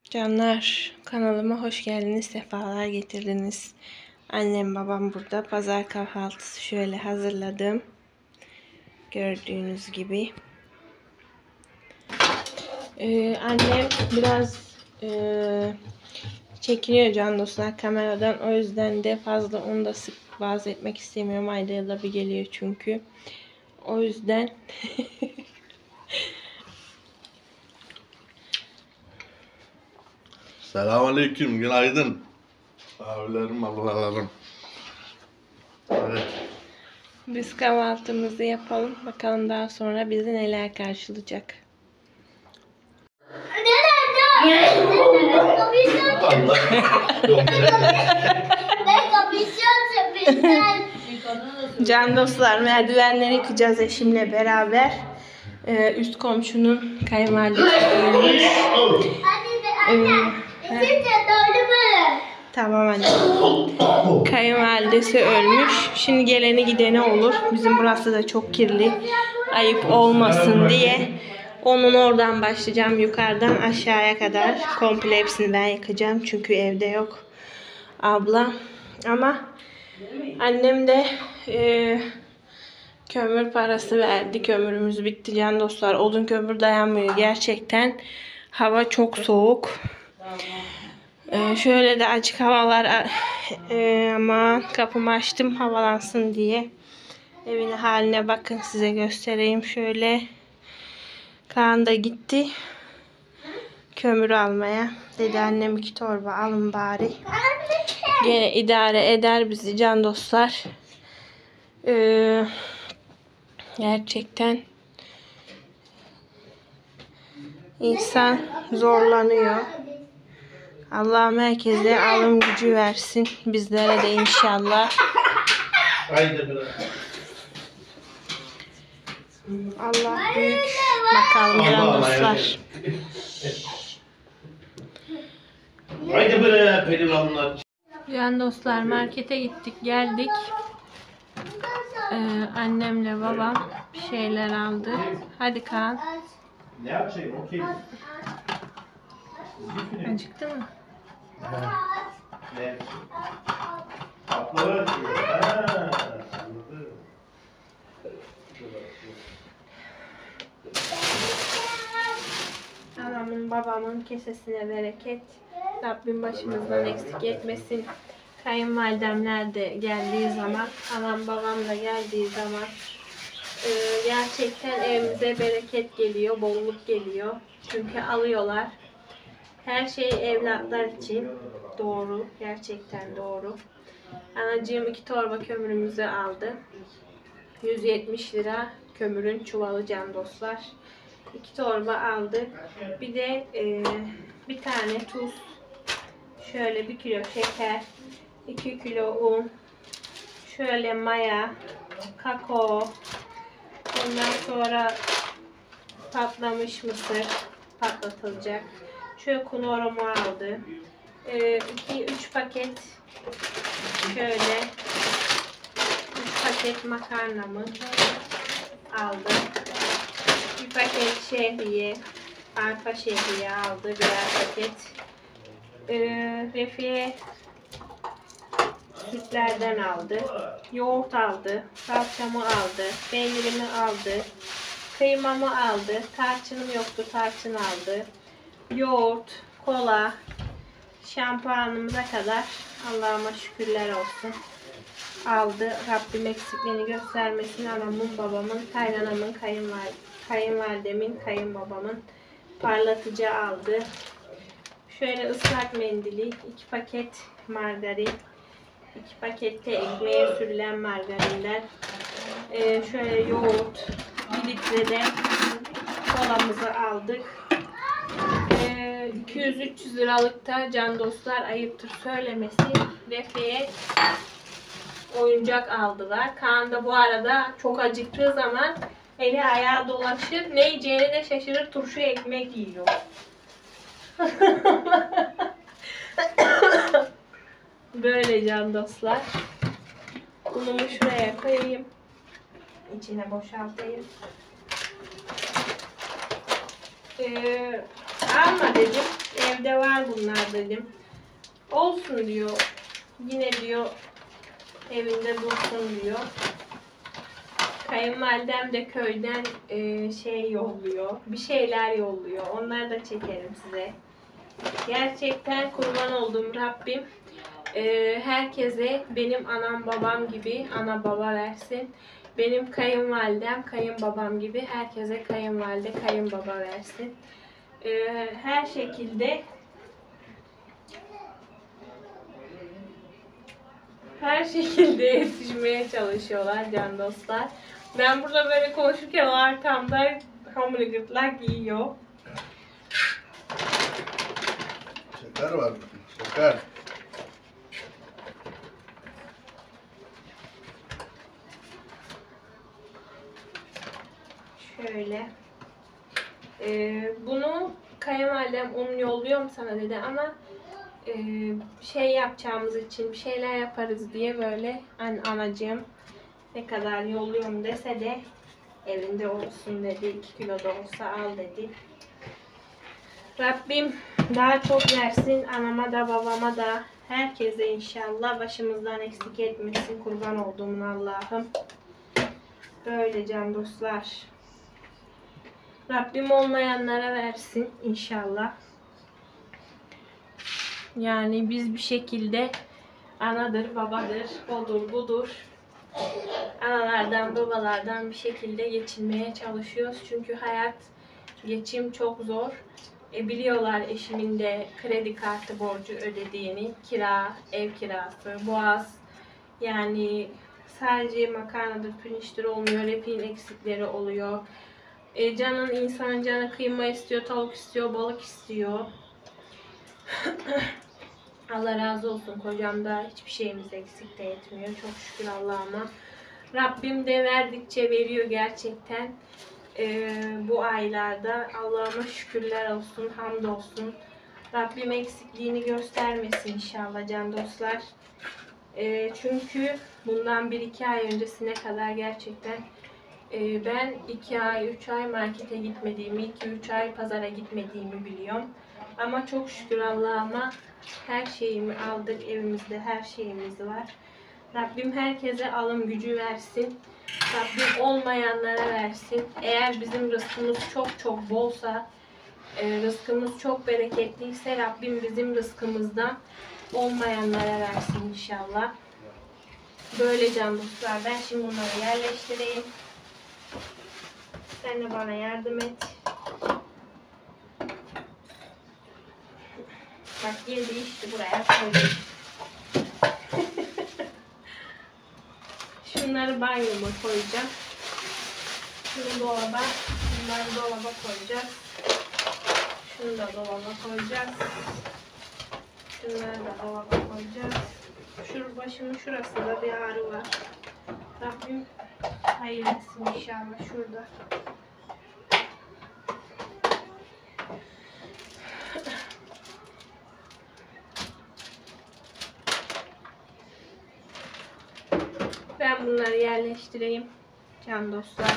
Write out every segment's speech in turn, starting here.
Canlar, kanalıma hoş geldiniz, sefalar getirdiniz. Annem babam burada. Pazar kahvaltısı şöyle hazırladım. Gördüğünüz gibi. Annem biraz çekiniyor can dostlar kameradan. O yüzden de fazla onu da sık vaaz etmek istemiyorum. Ayda yılda bir geliyor çünkü. O yüzden Selamünaleyküm, günaydın. Abilerim, ablalarım. Evet. biz kahvaltımızı yapalım. Bakalım daha sonra bizi neler karşılayacak. Can dostlar, merdivenleri yıkacağız eşimle beraber. Üst komşunun kayınvalidesi ölmüş. Tamam anne. Kayınvalidesi ölmüş. Şimdi geleni gideni olur. Bizim burası da çok kirli. Ayıp olmasın diye. Onun oradan başlayacağım, yukarıdan aşağıya kadar. Komple hepsini ben yıkacağım. Çünkü evde yok abla. Ama annem de kömür parası verdi. Kömürümüz bitti can dostlar. Odun kömür dayanmıyor gerçekten. Hava çok soğuk. Şöyle de açık havalar ama kapımı açtım havalansın diye. Evin haline bakın, size göstereyim şöyle. Kaan da gitti kömür almaya. Dedi annem 2 torba alın bari. Gene idare eder bizi can dostlar. Gerçekten insan zorlanıyor. Allah'ım herkese alım gücü versin. Bizlere de inşallah. Allah büyük. Bakalım can dostlar. Haydi bre pehlivanlar. Can dostlar, markete gittik geldik. Annemle babam bir şeyler aldı. Hadi Kaan. Ne yapayım? Okey. Acıktı mı? Ne? Tatlılar atıyor. Anladım. Anamın babamın kesesine bereket. Rabbim başımızdan eksik etmesin. Kayınvalidemler de geldiği zaman, anam babam da geldiği zaman gerçekten evimize bereket geliyor, bolluk geliyor. Çünkü alıyorlar. Her şey evlatlar için doğru, gerçekten doğru. Anacığım 2 torba kömürümüzü aldı. 170 lira kömürün çuvalı can dostlar. 2 torba aldı. Bir de bir tane tuz. Şöyle 1 kilo şeker. 2 kilo un. Şöyle maya. Kakao. Ondan sonra patlamış mısır patlatılacak. Şöyle kunorumu aldı. 2-3 paket şöyle 3 paket makarnamı aldı. Bir paket şehriye, arpa şehriye aldı, birer paket. Refiye sütlerden aldı. Yoğurt aldı, salçamı aldı, peynirimi aldı, kıymamı aldı. Tarçınım yoktu, tarçın aldı. Yoğurt, kola, şampuanımıza kadar Allah'ıma şükürler olsun aldı. Rabbim eksikliğini göstermesin. Anamın, babamın, kaynanamın, kayınvalidemin, kayınbabamın parlatıcı aldı. Şöyle ıslak mendili, 2 paket margarin, 2 pakette ekmeğe sürülen margarinden, şöyle yoğurt, 1 litrede kolamızı aldık. 200-300 liralıkta can dostlar, ayıptır söylemesi, Refe'ye oyuncak aldılar. Kaan da bu arada çok acıktığı zaman eli ayağı dolaşır, ne yiyeceğini de şaşırır, turşu ekmek yiyor. Böyle can dostlar. Unumu şuraya koyayım. İçine boşaltayım. Alma dedim. Evde var bunlar dedim. Olsun diyor. Yine diyor evinde dursun diyor. Kayınvalidem de köyden şey yolluyor. Bir şeyler yolluyor. Onları da çekerim size. Gerçekten kurban olduğum Rabbim herkese benim anam babam gibi ana baba versin. Benim kayınvalidem kayınbabam gibi herkese kayınvalide kayınbaba versin. Her şekilde yetişmeye çalışıyorlar can dostlar. Ben burada böyle konuşurken o arkamda hamur gırtlak yiyor. Şeker var. Şeker. Şöyle. Bunu kayınvalidem un yolluyorum sana dedi ama şey yapacağımız için bir şeyler yaparız diye böyle anacığım ne kadar yolluyorum dese de evinde olsun dedi. 2 kilo da olsa al dedi. Rabbim daha çok versin anama da babama da herkese inşallah başımızdan eksik etmesin kurban olduğumun Allah'ım. Böyle can dostlar. Rabbim olmayanlara versin inşallah. Yani biz bir şekilde anadır, babadır, odur, budur. Analardan, babalardan bir şekilde geçinmeye çalışıyoruz. Çünkü hayat, geçim çok zor. Biliyorlar eşimin de kredi kartı borcu ödediğini, kira, ev kirası, boğaz. Yani sadece makarnadır, pirinçtir olmuyor, repin eksikleri oluyor. İnsanın canı kıyma istiyor, tavuk istiyor, balık istiyor. Allah razı olsun kocamda hiçbir şeyimiz eksik de etmiyor. Çok şükür Allah'ıma. Rabbim de verdikçe veriyor gerçekten. Bu aylarda Allah'ıma şükürler olsun, hamdolsun. Rabbim eksikliğini göstermesin inşallah can dostlar. Çünkü bundan 1-2 ay öncesine kadar gerçekten ben 2 ay, 3 ay markete gitmediğimi, 2-3 ay pazara gitmediğimi biliyorum. Ama çok şükür Allah'ıma her şeyimi aldık, evimizde her şeyimiz var. Rabbim herkese alım gücü versin. Rabbim olmayanlara versin. Eğer bizim rızkımız çok çok bolsa, rızkımız çok bereketliyse Rabbim bizim rızkımızdan olmayanlara versin inşallah. Böyle can dostlar. Ben şimdi bunları yerleştireyim. Sen de bana yardım et. Bak yedi işte buraya koydum. Şunları banyoma koyacağım. Şunu dolaba, bunları dolaba koyacağız. Şunu da dolaba koyacağız. Şunları da dolaba koyacağız. Şu başımın şurasında bir ağrı var. Rabbim hayırlısı inşallah şurada. Ben bunları yerleştireyim can dostlar.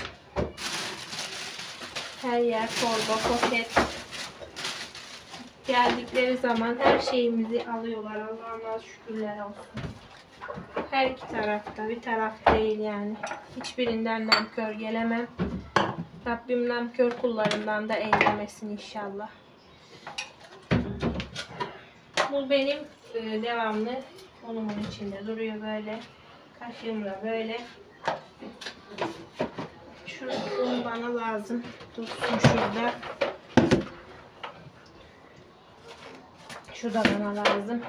Her yer torba, poşet. Geldikleri zaman her şeyimizi alıyorlar. Allah'ıma şükürler olsun. Her iki tarafta, bir taraf değil yani. Hiçbirinden nankör gelemem. Rabbim nankör kullarından da eylemesin inşallah. Bu benim devamlı unumun içinde duruyor böyle. Kaşığımla böyle. Şu un bana lazım. Dursun şurada. Şu da bana lazım.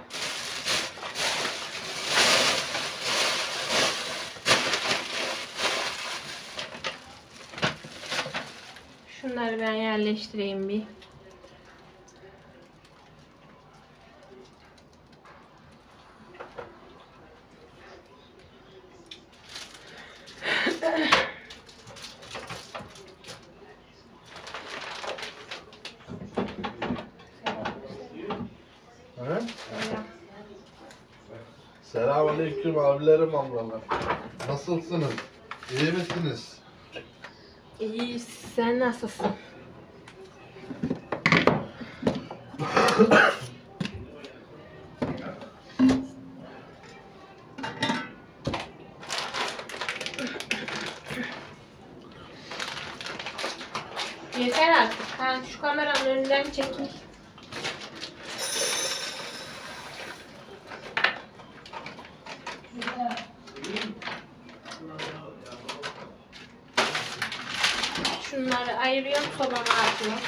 Şunları ben yerleştireyim bir. Selamünaleyküm abilerim, ablalar. Nasılsınız? İyi misiniz? İyi, sen nasılsın? Yeter artık. Ha, şu kameranın önünden çekil. Şunları ayırıyorum, sobama atıyorum.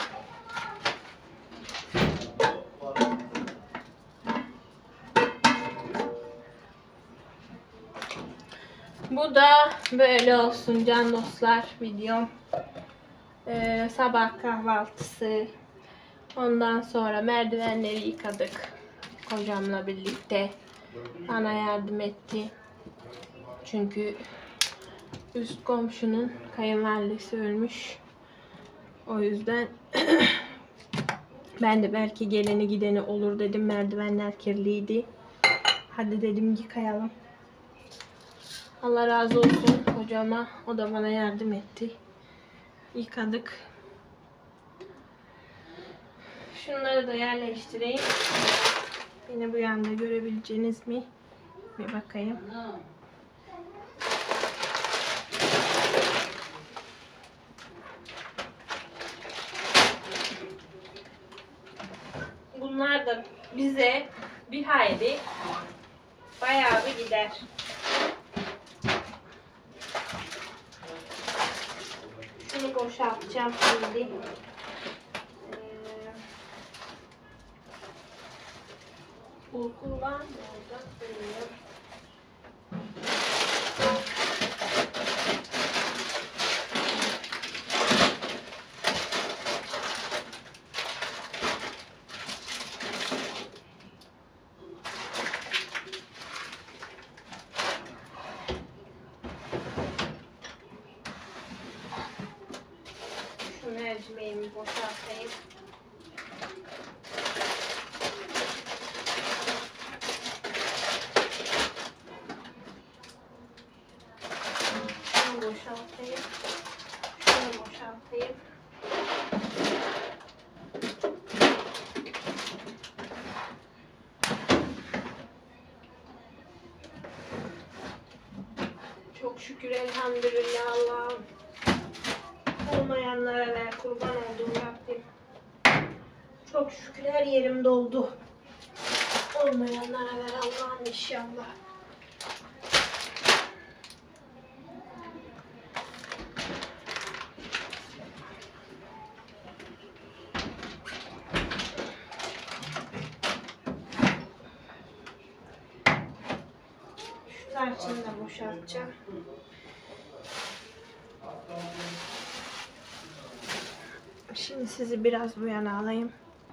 Bu da böyle olsun can dostlar videom. Sabah kahvaltısı. Ondan sonra merdivenleri yıkadık. Kocamla birlikte. Bana yardım etti. Çünkü üst komşunun kayınvalidesi ölmüş. O yüzden ben de belki geleni gideni olur dedim. Merdivenler kirliydi. Hadi dedim yıkayalım. Allah razı olsun kocama. O da bana yardım etti. Yıkadık. Şunları da yerleştireyim. Beni bu yanda görebileceğiniz mi? Bir bakayım. Bunlar da bize bir hayli bayağı bir gider. Şunu boşaltacağım şimdi. Bulgur var mı orada? Bilmiyorum. Şu mercimeğimi boşaltayım. Şunu boşaltayım. Şunu boşaltayım. Çok şükür elhamdülillah Allah'ım. Olmayanlara ver kurban olduğum Rabbim. Çok şükür her yerim doldu. Olmayanlara ver Allah'ım inşallah. Şu tarçını da boşaltacağım. Şimdi sizi biraz bu yana alayım.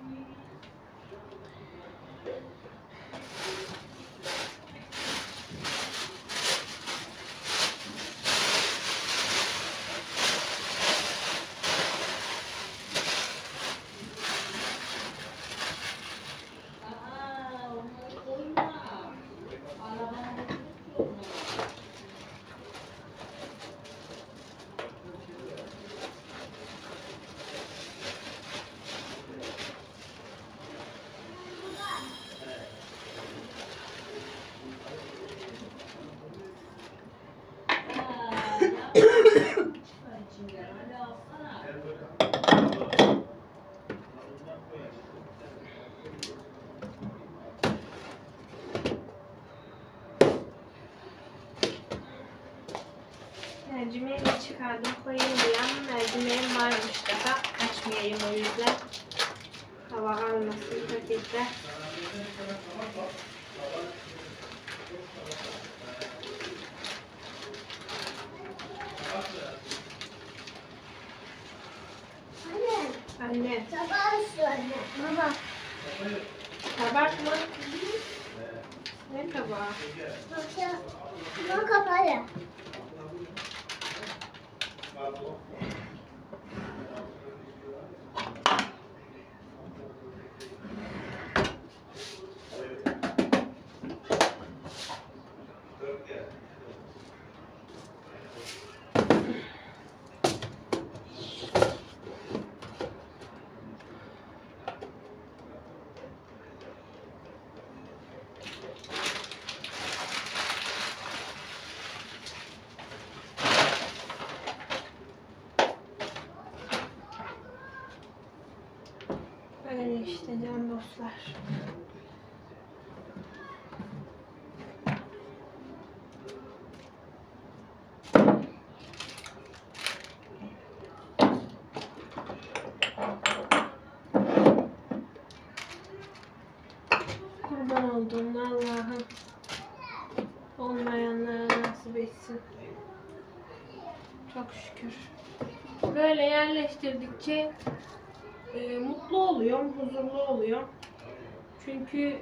Mercimeği de çıkardım koyayım diye ama mercimeğim varmış daha. Açmayayım o yüzden. Hava almasın paketler. Anne. Sabah söyle. Baba. Tabak mı? Ne tabağı? Bak kapalı. işte can dostlar. Kurban olduğum Allah'ım olmayanlara nasip etsin. Çok şükür. Böyle yerleştirdikçe mutlu oluyorum, huzurlu oluyorum. Çünkü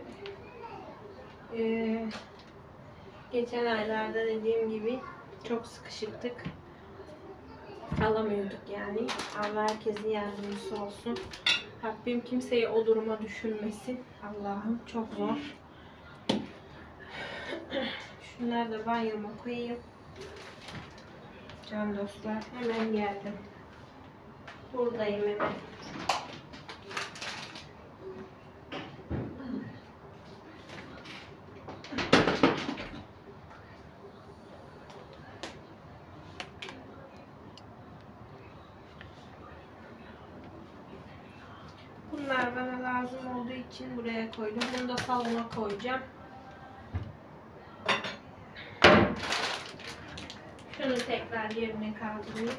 geçen aylarda dediğim gibi çok sıkışıktık. Alamıyorduk yani. Allah herkesin yardımcısı olsun. Rabbim kimseyi o duruma düşürmesin. Allah'ım çok zor. Şunları da banyoma koyayım. Can dostlar hemen geldim. Buradayım hemen. Bunlar bana lazım olduğu için buraya koydum. Bunu da salona koyacağım. Şunu tekrar yerine kaldırayım.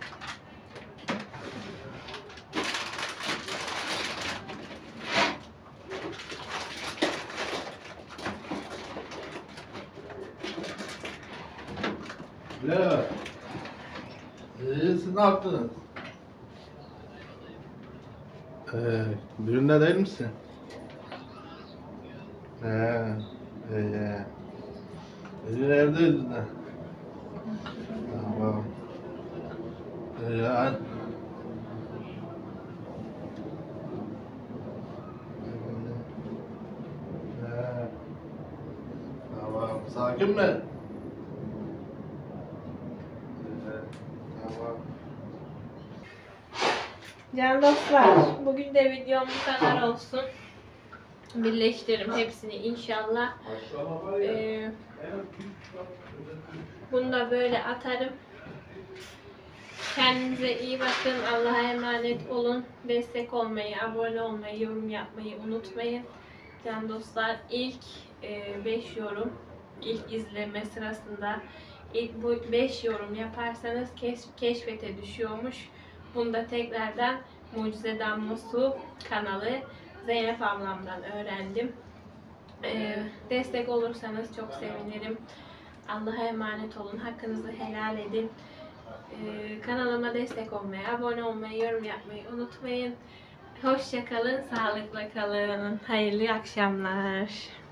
Ya. Siz ne yaptınız? Düğünde değil misin? Düğün evdeydin de. Tamam. Ya. Tamam. Sakin mi? Tamam. Can dostlar, bugün de videom bu kadar olsun. Birleştiririm hepsini inşallah. Bunu da böyle atarım. Kendinize iyi bakın. Allah'a emanet olun. Destek olmayı, abone olmayı, yorum yapmayı unutmayın. Can dostlar, ilk 5 yorum, ilk izleme sırasında ilk bu 5 yorum yaparsanız keşfete düşüyormuş. Bunu da tekrardan Mucize Damla Su kanalı Zeynep ablamdan öğrendim. Destek olursanız çok sevinirim. Allah'a emanet olun. Hakkınızı helal edin. Kanalıma destek olmayı, abone olmayı, yorum yapmayı unutmayın. Hoşça kalın, sağlıkla kalın. Hayırlı akşamlar.